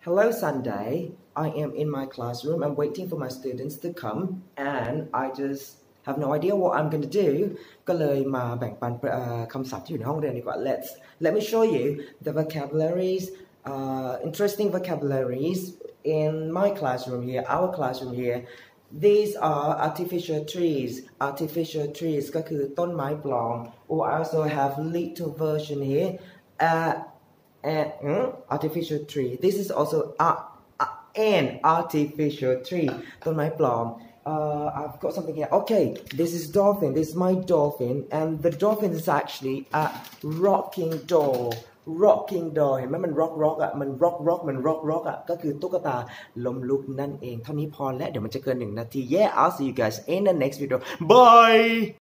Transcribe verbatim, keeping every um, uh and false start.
Hello Sunday, I am in my classroom. I'm waiting for my students to come and I just have no idea what I'm going to do ก็เลยมาแบ่งปันคำศัพท์ที่อยู่ในห้องเรียนดีกว่า Let's let me show you the vocabularies uh, interesting vocabularies in my classroom here our classroom here These are artificial trees artificial trees ก็คือต้นไม้ปลอม or I also have little version here uh, and mm, artificial tree this is also a, a, an artificial tree ต้นไม้ปลอม uh, I've got something here okay this is dolphin this is my dolphin and the dolphin is actually a rocking doll rocking doll เห็นไหมมัน rock rock อ่ะมัน rock rock มัน rock rock อ่ะก็คือตุ๊กตาล้มลุกนั่นเองเท่านี้พอแล้วเดี๋ยวมันจะเกินหนึ่งนาที yeah I'll see you guys in the next video bye